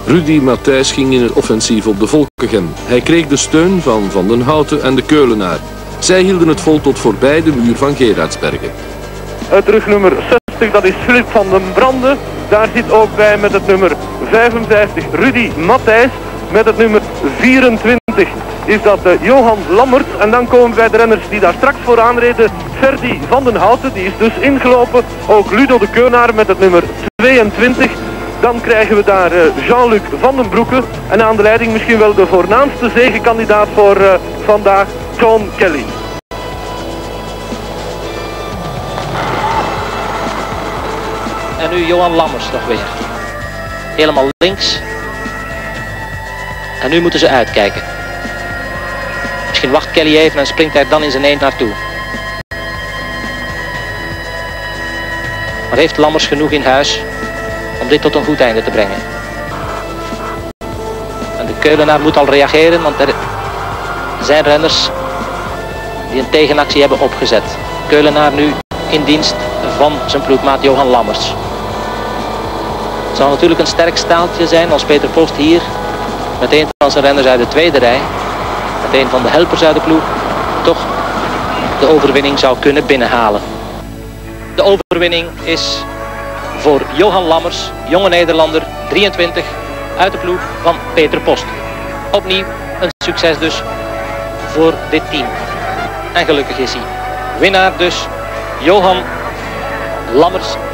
Rudy Matthijs ging in het offensief op de Volkegem. Hij kreeg de steun van Van den Houten en de Keulenaar. Zij hielden het vol tot voorbij de muur van Gerardsbergen. Het rugnummer 60, dat is Filip van den Brande. Daar zit ook bij met het nummer 55 Rudy Matthijs. Met het nummer 24 is dat Johan Lammerts. En dan komen we bij de renners die daar straks vooraan reden. Ferdy van den Houten, die is dus ingelopen. Ook Ludo de Keulenaar met het nummer 22. Dan krijgen we daar Jean-Luc van den Broeke. En aan de leiding misschien wel de voornaamste zegenkandidaat voor vandaag, Sean Kelly. En nu Johan Lammers nog weer. Helemaal links. En nu moeten ze uitkijken. Misschien wacht Kelly even en springt hij dan in zijn eend naartoe. Maar heeft Lammers genoeg in huis om dit tot een goed einde te brengen? En de Keulenaar moet al reageren, want er zijn renners die een tegenactie hebben opgezet. Keulenaar nu in dienst van zijn ploegmaat Johan Lammers. Het zou natuurlijk een sterk staaltje zijn als Peter Post hier met een van zijn renners uit de tweede rij, met een van de helpers uit de ploeg, toch de overwinning zou kunnen binnenhalen. De overwinning is voor Johan Lammers, jonge Nederlander, 23, uit de ploeg van Peter Post. Opnieuw een succes dus voor dit team. En gelukkig is hij winnaar dus, Johan Lammers